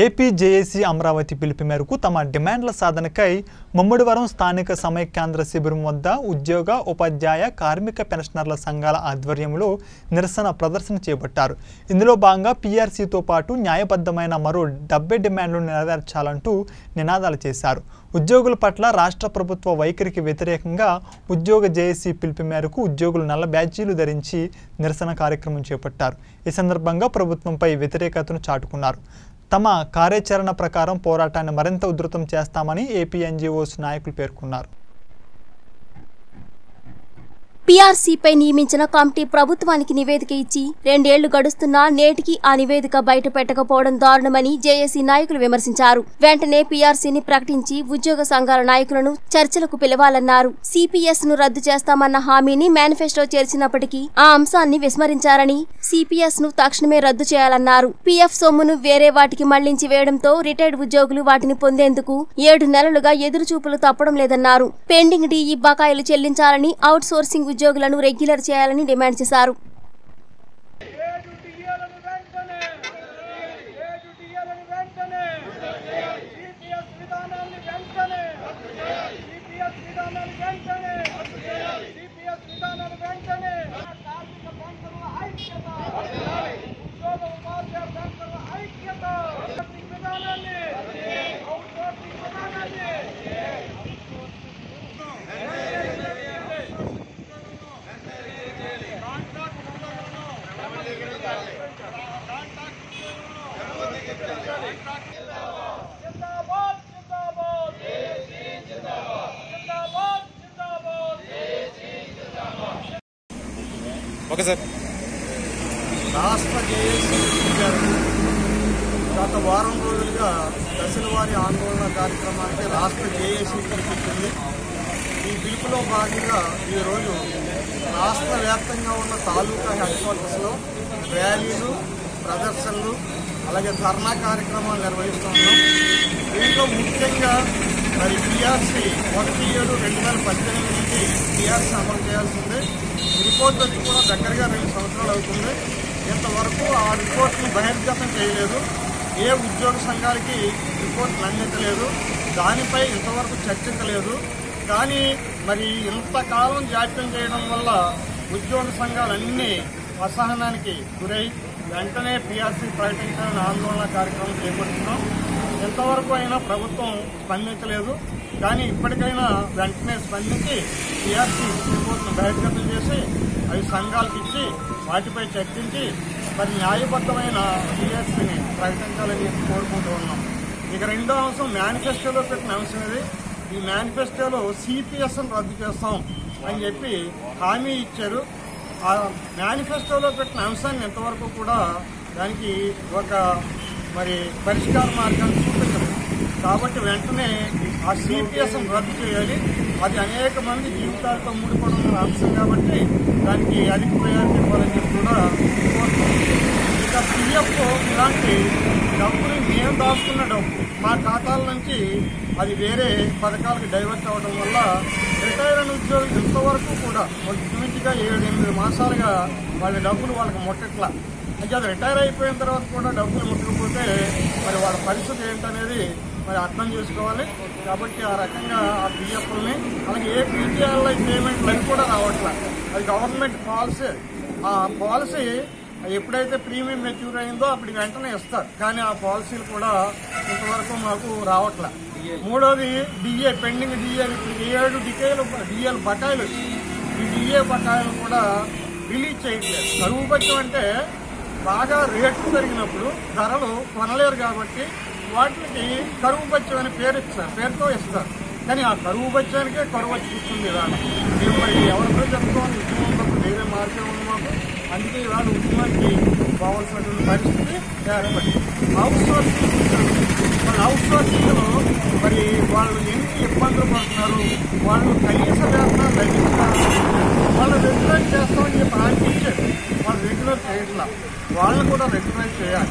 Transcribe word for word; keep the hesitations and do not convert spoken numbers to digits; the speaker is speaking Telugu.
ఏపీ జేఏసీ అమరావతి పిలుపు మేరకు తమ డిమాండ్ల సాధనకై ముమ్మడివరం స్థానిక సమైక్యాంధ్ర శిబిరం వద్ద ఉద్యోగ ఉపాధ్యాయ కార్మిక పెన్షనర్ల సంఘాల ఆధ్వర్యంలో నిరసన ప్రదర్శన చేపట్టారు. ఇందులో భాగంగా పీఆర్సీతో పాటు న్యాయబద్ధమైన మరో డెబ్బై డిమాండ్లను నెరవేర్చాలంటూ నినాదాలు చేశారు. ఉద్యోగుల పట్ల రాష్ట్ర ప్రభుత్వ వైఖరికి వ్యతిరేకంగా ఉద్యోగ జేఏసీ పిలుపు మేరకు ఉద్యోగులు నల్ల బ్యాడ్జీలు ధరించి నిరసన కార్యక్రమం చేపట్టారు. ఈ సందర్భంగా ప్రభుత్వంపై వ్యతిరేకతను చాటుకున్నారు. తమ కార్యాచరణ ప్రకారం పోరాటాన్ని మరింత ఉధృతం చేస్తామని ఏపీ ఎన్జీఓస్ నాయకులు పేర్కొన్నారు. పీఆర్సీపై నియమించిన కమిటీ ప్రభుత్వానికి నివేదిక ఇచ్చి రెండేళ్లు గడుస్తున్నా నేటికి ఆ నివేదిక బయట పెట్టకపోవడం దారుణమని జేఏసీ నాయకులు విమర్శించారు. వెంటనే పీఆర్సీని ప్రకటించి ఉద్యోగ సంఘాల నాయకులను చర్చలకు పిలవాలన్నారు. సిపిఎస్ ను రద్దు చేస్తామన్న హామీని మేనిఫెస్టో చేర్చినప్పటికీ ఆ అంశాన్ని విస్మరించారని సిపిఎస్ ను తక్షణమే రద్దు చేయాలన్నారు. పీఎఫ్ సొమ్మును వేరే వాటికి మళ్లించి వేయడంతో రిటైర్డ్ ఉద్యోగులు వాటిని పొందేందుకు ఏడు నెలలుగా ఎదురుచూపులు తప్పడం లేదన్నారు. పెండింగ్ డీఈ బకాయిలు చెల్లించాలని, అవుట్ సోర్సింగ్ ఉద్యోగులను రెగ్యులర్ చేయాలని డిమాండ్ చేశారు. రాష్ట్ర జేఏసీ గారు గత వారం రోజులుగా దశల వారీ ఆందోళన కార్యక్రమానికి రాష్ట్ర జేఏసీ పిలుపుతుంది. ఈ పిలుపులో భాగంగా ఈరోజు రాష్ట్ర వ్యాప్తంగా ఉన్న తాలూకా హెడ్ క్వార్టర్స్లో ర్యాలీలు, ప్రదర్శనలు, అలాగే ధర్నా కార్యక్రమాలు నిర్వహిస్తున్నాం. దీంట్లో ముఖ్యంగా మరి పీఆర్సీ ఒకటి ఏడు రెండు వేల పద్దెనిమిది నుంచి పీఆర్సీ అమలు చేయాల్సి ఉంది. రిపోర్ట్ వచ్చి కూడా దగ్గరగా రెండు సంవత్సరాలు అవుతుంది. ఇంతవరకు ఆ రిపోర్ట్ని బహిర్గతం చేయలేదు. ఏ ఉద్యోగ సంఘాలకి రిపోర్ట్ అందించలేదు. దానిపై ఇంతవరకు చర్చించలేదు. కానీ మరి ఇంతకాలం జాప్యం చేయడం వల్ల ఉద్యోగ సంఘాలన్నీ అసహనానికి గురై వెంటనే పీఆర్సీ ప్రకటించాలని ఆందోళన కార్యక్రమం చేపడుతున్నాం. ఎంతవరకు అయినా ప్రభుత్వం స్పందించలేదు. కానీ ఇప్పటికైనా వెంటనే స్పందించి పీఆర్సీ రిపోర్ట్ను బహిర్గతం చేసి అవి సంఘాలకు ఇచ్చి వాటిపై చర్చించి మరి న్యాయబద్ధమైన పీఆర్సీని ప్రకటించాలని కోరుకుంటూ ఉన్నాం. ఇక రెండో అంశం మేనిఫెస్టోలో పెట్టిన అంశం ఇది. ఈ మేనిఫెస్టోలో సిపిఎస్ను రద్దు చేస్తాం అని చెప్పి హామీ ఇచ్చారు. ఆ మేనిఫెస్టోలో పెట్టిన అంశాన్ని ఎంతవరకు కూడా దానికి ఒక మరి పరిష్కార మార్గాన్ని చూపించదు. కాబట్టి వెంటనే ఆ సిపిఎస్ రద్దు చేయాలి. అది అనేక మంది జీవితాలతో ముడిపడి ఉన్న అంశం కాబట్టి దానికి అధిక ప్రయారిటీ ఇవ్వాలని చెప్పి కూడా కోరుతున్నాం. ఇక పిఎఫ్ ఇలాంటి డబ్బుని మేము దాచుకున్న డబ్బు మా ఖాతాల నుంచి అది వేరే పథకాలకు డైవర్ట్ అవ్వడం వల్ల రిటైర్ అయిన ఉద్యోగులు ఇంతవరకు కూడా ఇంచుమించుగా ఏడు ఎనిమిది మాసాలుగా వాళ్ళ డబ్బులు వాళ్ళకి ముట్టట్లా. అంటే అది రిటైర్ అయిపోయిన తర్వాత కూడా డబ్బులు ముట్టకపోతే మరి వాళ్ళ పరిస్థితి ఏంటనేది మరి అర్థం చేసుకోవాలి. కాబట్టి ఆ రకంగా ఆ పిఎఫ్లని అలాగే ఏ పీటీఆర్ఐ పేమెంట్లు అవి కూడా రావట్లా. అది గవర్నమెంట్ పాలసీ. ఆ పాలసీ ఎప్పుడైతే ప్రీమియం మెచ్యూర్ అయిందో అప్పుడు వెంటనే ఇస్తారు. కానీ ఆ పాలసీలు కూడా ఇంతవరకు మాకు రావట్లా. మూడోది డిఏ పెండింగ్ డిఏ ఇప్పుడు ఏడు డికేలు డిఏలు బకాయిలు ఈ డిఏ బకాయిలు కూడా రిలీజ్ చేయట్లేదు. కరువు బత్యం అంటే బాగా రేట్లు పెరిగినప్పుడు ధరలు కొనలేరు కాబట్టి వాటికి కరువు బత్యం అని పేరు ఇస్తారు, పేరుతో ఇస్తారు. కానీ ఆ కరువు బత్యానికే కరువు వచ్చి కూర్చుంది ఇవాళ. మేము మరి ఎవరితో చెప్పుకోవాలి, ఉద్యమం వేరే మార్గం ఉంది మాకు. అందుకే ఇవాళ ఉద్యమానికి కావాల్సినటువంటి పరిస్థితి ఏర్పడింది. అవుట్ సోర్సింగ్ మరి అవుట్ సోర్సింగ్లో మరి వాళ్ళు ఎన్ని ఇబ్బందులు పడుతున్నారు, వాళ్ళు కనీస వేతనాలు లభిస్తున్నారు. వాళ్ళు రెగ్యులైజ్ చేస్తామని చెప్పి హామీ ఇచ్చారు. వాళ్ళు రెగ్యులర్ చేయట్లా. వాళ్ళని కూడా రెగ్యులైజ్ చేయాలి.